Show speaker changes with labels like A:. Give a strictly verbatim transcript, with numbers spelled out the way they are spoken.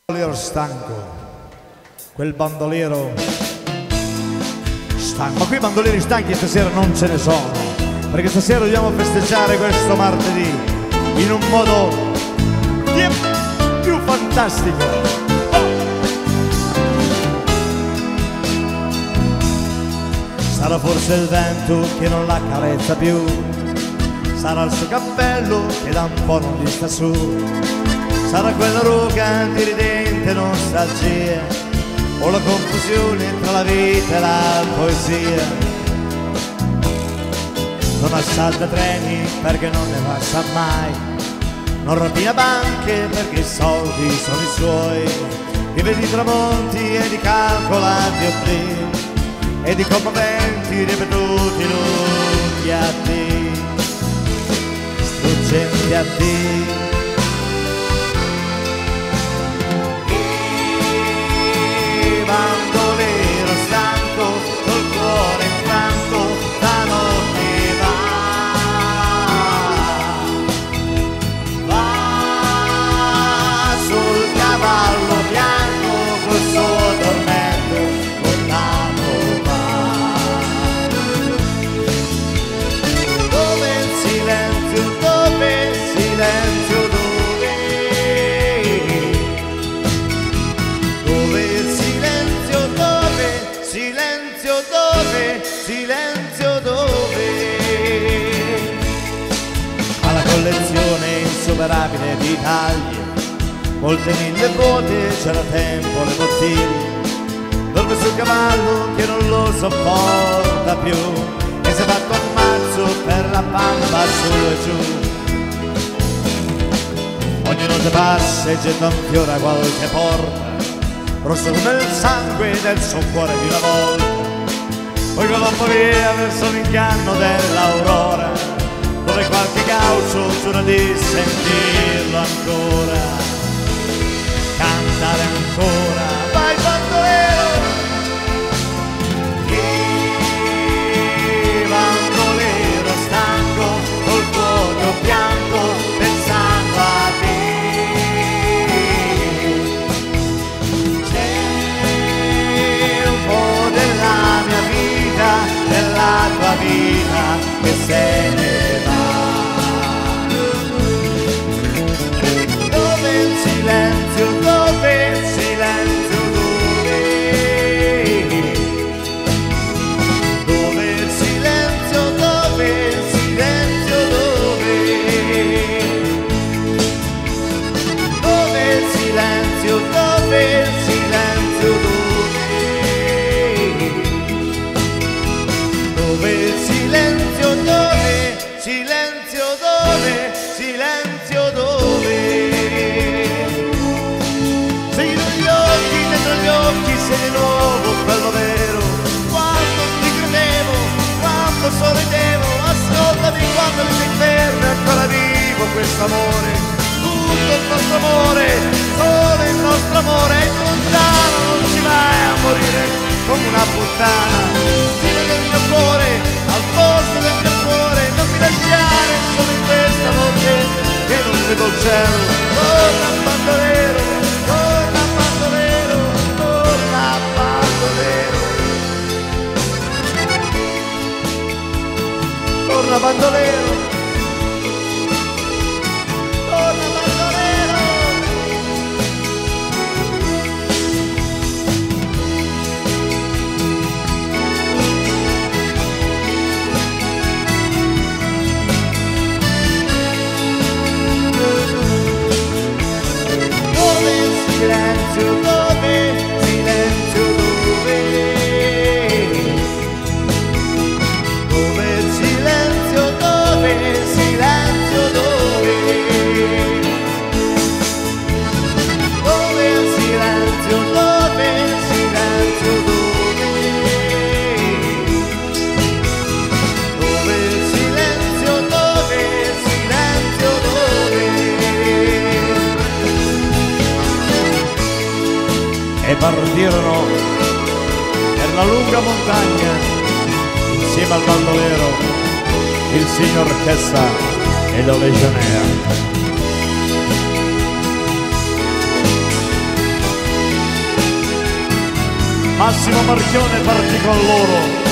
A: bandoliero stanco, quel bandoliero stanco, ma qui bandolieri stanchi stasera non ce ne sono, perché stasera dobbiamo festeggiare questo martedì in un modo più fantastico. Oh! Sarà forse il vento che non la carezza più, sarà il suo cappello che da un po' non gli sta su, sarà quella ruga di ridente nostalgia, o la confusione tra la vita e la poesia. Non assalta treni perché non ne passa mai, non rapina banche perché i soldi sono i suoi, vive di tramonti e di calcolati oblii e di commoventi ripetuti lunghi addii, struggenti addii. Bandoliero stanco, col cuore infranto, da notte va, va sul cavallo bianco, col suo tormento, lontano va, dove il silenzio, dove il silenzio, dove silenzio dove, silenzio dove, alla collezione insuperabile di tagli, molte mille vuote, c'era tempo le bottiglie, dorme sul cavallo che non lo sopporta più e si è fatto un mazzo per la bamba su e giù. Ogni notte passa e getta un fiore a qualche porta, rosso come il sangue del suo cuore di una volta, poi galoppa via verso l'inganno dell'aurora, dove qualche gaucho giura di sentirlo ancora, cantare ancora, vai bandolero, che bandolero stanco, col cuore bianco, pensando a te. Della tua vita che se ne va, dove il silenzio, dove il silenzio, dove, dove il silenzio, dove il silenzio, dove, dove il silenzio, dove il silenzio, dove, dove il silenzio, dove, silenzio dove, silenzio dove. Sei negli occhi, dentro gli occhi, sei di nuovo quello vero, quando ti credevo, quando sorridevo, ascoltami quando mi sei fermo, ancora vivo questo amore, tutto il nostro amore, solo il nostro amore, è lontano, non ci vai a morire come una puttana, vive nel mio cuore, al posto del mio cuore, non mi lasciare solo in questa notte che non vedo il cielo. Torna bandolero, torna bandolero, torna bandolero, torna bandolero, torna bandolero. Silenzio dove, silenzio dove, dove il silenzio dove, silenzio dove, dove il silenzio dove, silenzio dove, dove il silenzio dove, silenzio dove. E partirono per la lunga montagna insieme al bandolero, il signor Chessa e la legionea. Massimo Marchione partì con loro.